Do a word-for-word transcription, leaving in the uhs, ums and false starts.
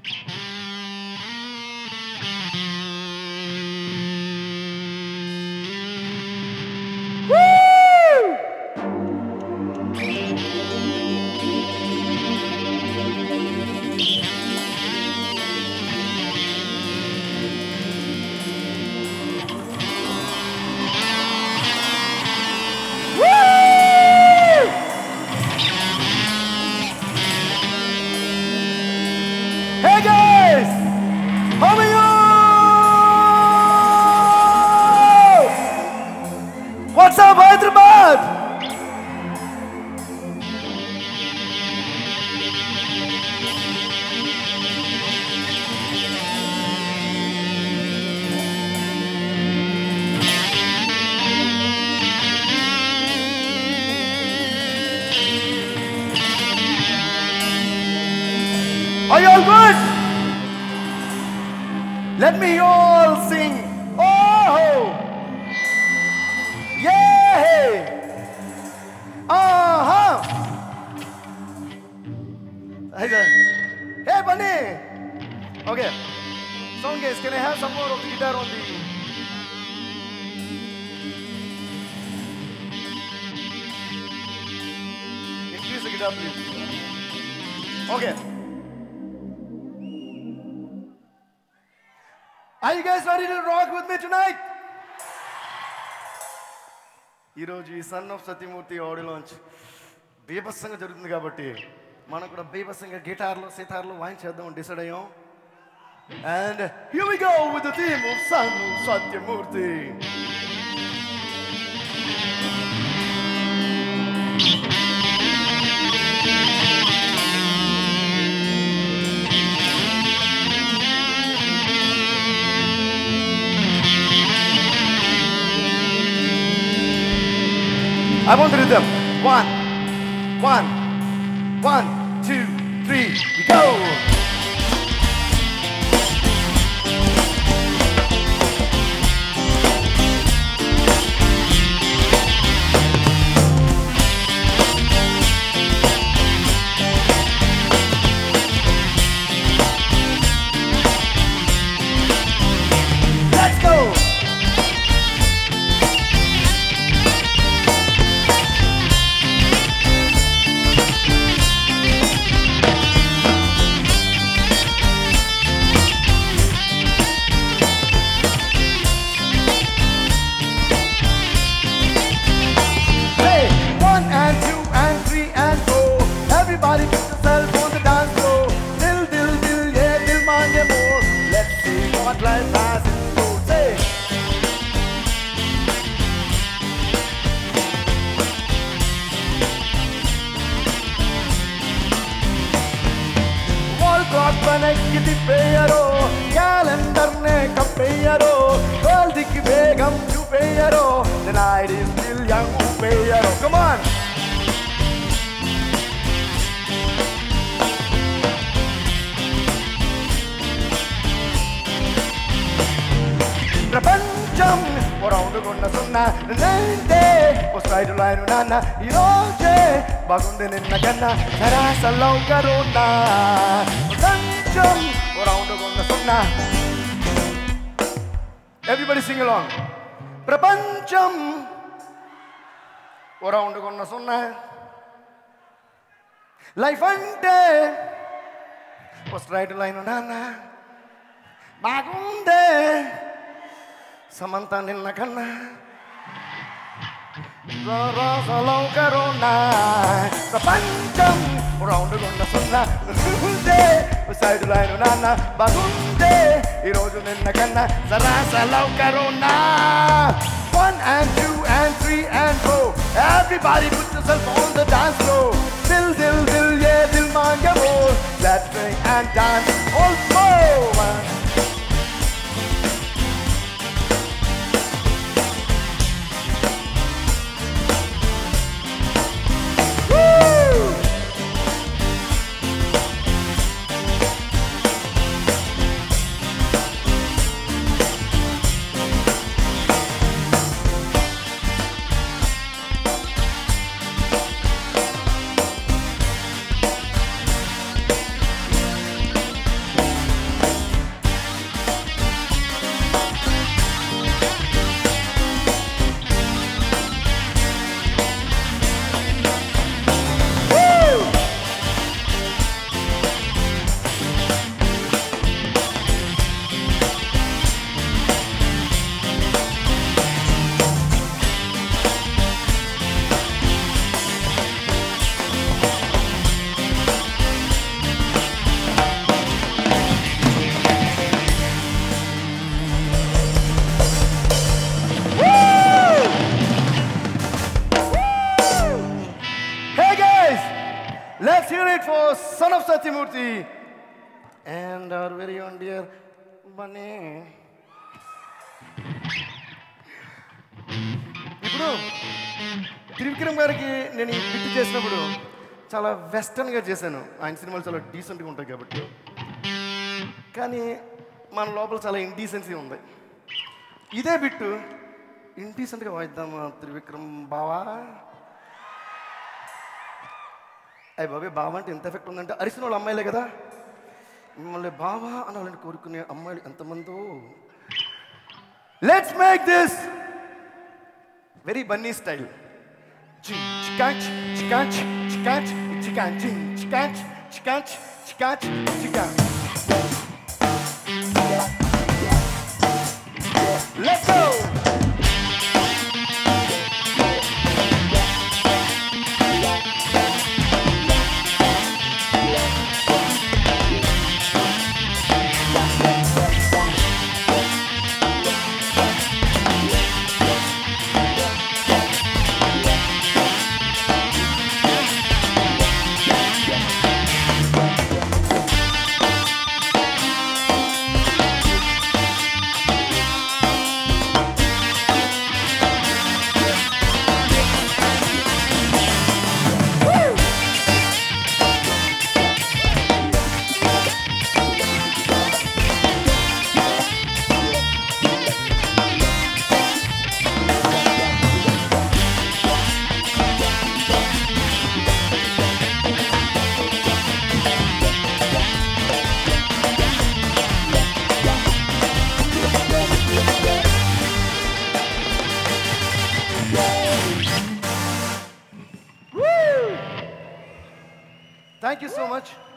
Are you all good? Let me all sing. Oh! Yeah! Uh-huh! Hey, Bunny! Okay. Song guys, can I have some more of the guitar on the... Increase the guitar, please. Okay. Are you guys ready to rock with me tonight? ఈరోజు ఈ son of Satyamurthy audio launch బీభత్సంగా జరుగుతుంది కాబట్టి మనం కూడా బీభత్సంగా గిటార్లు సితార్లు వాయించేద్దాం డిసైడ్ అయ్యాం. And here we go with the theme of Son of Satyamurthy. I want the rhythm. One, one, one, two, three, we go! The night is still young, come on! ప్రపంచం రౌండుకున్న సున్నా నైతే స్ట్రైట్ లైన్ నాన్న ఈరోజే బాగుంది నిన్న కన్నా సరాసల్లో కరున్నా ప్రపంచం రౌండుకున్న సున్నా. Everybody sing along. ప్రపంచం రౌండుకున్న సున్నా లైఫ్ అంటే స్ట్రైట్ లైన్ నాన్న బాగుందే Samantha నిన్న కన్నా కరోనా ప్రపంచం రౌండ్గున్న సున్నా సైడ్ లైన్ నాన్న బాగుందే ఈరోజు నిన్న కన్నా సరాసలో corona. One and two and three and four, everybody put yourself on the dance floor. Dil dil dil yeah dil manga more, let's drink and dance also. Let's hear it for son of Satyamurthy and our very own dear Bunny. ఇప్పుడు త్రివిక్రమ్ గారికి నేను ఈ bit చేసినప్పుడు చాలా వెస్టర్న్గా చేశాను. ఆయన సినిమాలు చాలా డీసెంట్గా ఉంటాయి కాబట్టి. కానీ మన లోపల చాలా ఇండీసెన్సీ ఉంది. ఇదే బిట్టు ఇండీసెంట్గా వాయిద్దామా త్రివిక్రమ్ బావా? అయ్యి బాబే బావా అంటే ఎంత ఎఫెక్ట్ ఉందంటే అరిసిన వాళ్ళు అమ్మాయిలే కదా. మిమ్మల్ని బావా అనాలని కోరుకునే అమ్మాయిలు ఎంతమందో. Let's make this very Bunny style. చికాచ్ చికాచ్ చికాచ్ చికాచ్ చికాచ్ చికాచ్ చికాచ్ చికాచ్. Let's go! Thank you so much.